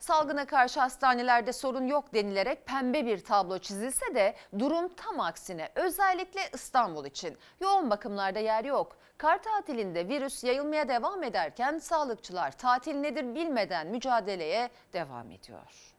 Salgına karşı hastanelerde sorun yok denilerek pembe bir tablo çizilse de durum tam aksine. Özellikle İstanbul için yoğun bakımlarda yer yok. Kar tatilinde virüs yayılmaya devam ederken sağlıkçılar tatil nedir bilmeden mücadeleye devam ediyor.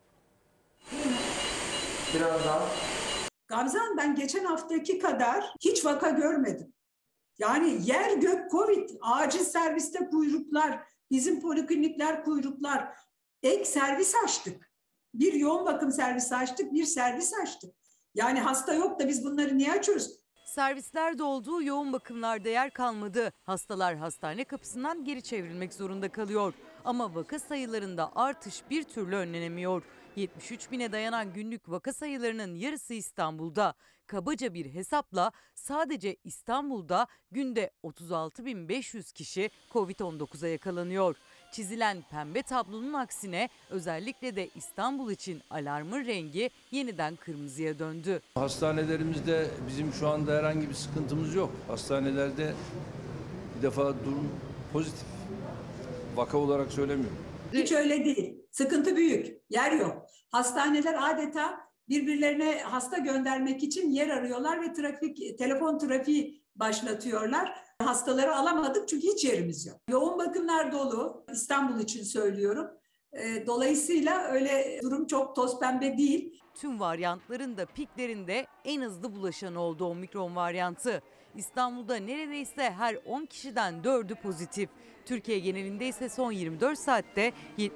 Biraz daha. Gamze Hanım, ben geçen haftaki kadar hiç vaka görmedim. Yani yer gök Covid, acil serviste kuyruklar, bizim poliklinikler kuyruklar. Ek servis açtık. Bir yoğun bakım servisi açtık, bir servis açtık. Yani hasta yok da biz bunları niye açıyoruz? Servisler doldu, yoğun bakımlarda yer kalmadı. Hastalar hastane kapısından geri çevrilmek zorunda kalıyor. Ama vaka sayılarında artış bir türlü önlenemiyor. 73 bine dayanan günlük vaka sayılarının yarısı İstanbul'da. Kabaca bir hesapla sadece İstanbul'da günde 36.500 kişi Covid-19'a yakalanıyor. Çizilen pembe tablonun aksine özellikle de İstanbul için alarmın rengi yeniden kırmızıya döndü. Hastanelerimizde bizim şu anda herhangi bir sıkıntımız yok. Hastanelerde bir defa durum pozitif. Vaka olarak söylemiyorum. Hiç öyle değil. Sıkıntı büyük. Yer yok. Hastaneler adeta birbirlerine hasta göndermek için yer arıyorlar ve telefon trafiği başlatıyorlar. Hastaları alamadık çünkü hiç yerimiz yok. Yoğun bakımlar dolu. İstanbul için söylüyorum. Dolayısıyla öyle durum çok toz pembe değil. Tüm varyantların da piklerinde en hızlı bulaşan oldu omikron varyantı. İstanbul'da neredeyse her 10 kişiden 4'ü pozitif. Türkiye genelinde ise son 24 saatte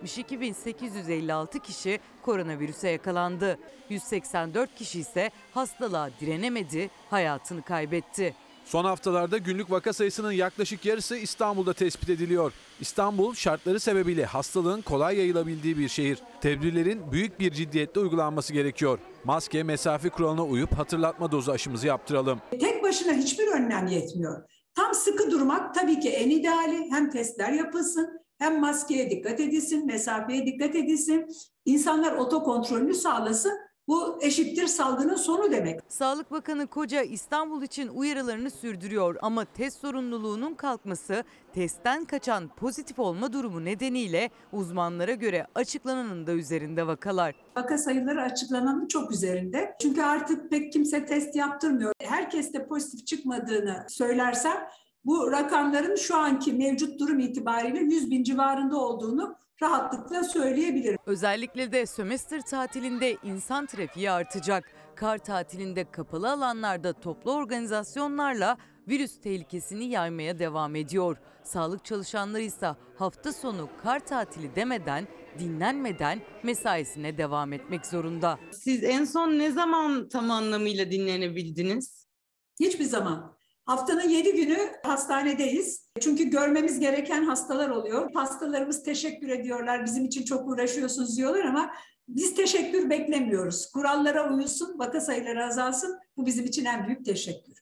72.856 kişi koronavirüse yakalandı. 184 kişi ise hastalığa direnemedi, hayatını kaybetti. Son haftalarda günlük vaka sayısının yaklaşık yarısı İstanbul'da tespit ediliyor. İstanbul şartları sebebiyle hastalığın kolay yayılabildiği bir şehir. Tedbirlerin büyük bir ciddiyetle uygulanması gerekiyor. Maske, mesafe kuralına uyup hatırlatma dozu aşımızı yaptıralım. Tek başına hiçbir önlem yetmiyor. Tam sıkı durmak tabii ki en ideali. Hem testler yapılsın, hem maskeye dikkat edilsin, mesafeye dikkat edilsin. İnsanlar otokontrolünü sağlasın. Bu eşittir salgının sonu demek. Sağlık Bakanı Koca İstanbul için uyarılarını sürdürüyor ama test zorunluluğunun kalkması, testten kaçan pozitif olma durumu nedeniyle uzmanlara göre açıklananın da üzerinde vakalar. Vaka sayıları açıklananın çok üzerinde. Çünkü artık pek kimse test yaptırmıyor. Herkes de pozitif çıkmadığını söylersem bu rakamların şu anki mevcut durum itibariyle 100.000 civarında olduğunu rahatlıkla söyleyebilirim. Özellikle de sömestr tatilinde insan trafiği artacak. Kar tatilinde kapalı alanlarda toplu organizasyonlarla virüs tehlikesini yaymaya devam ediyor. Sağlık çalışanları ise hafta sonu kar tatili demeden, dinlenmeden mesaisine devam etmek zorunda. Siz en son ne zaman tam anlamıyla dinlenebildiniz? Hiçbir zaman. Haftanın 7 günü hastanedeyiz. Çünkü görmemiz gereken hastalar oluyor. Hastalarımız teşekkür ediyorlar. Bizim için çok uğraşıyorsunuz diyorlar ama biz teşekkür beklemiyoruz. Kurallara uyulsun, vaka sayıları azalsın. Bu bizim için en büyük teşekkür.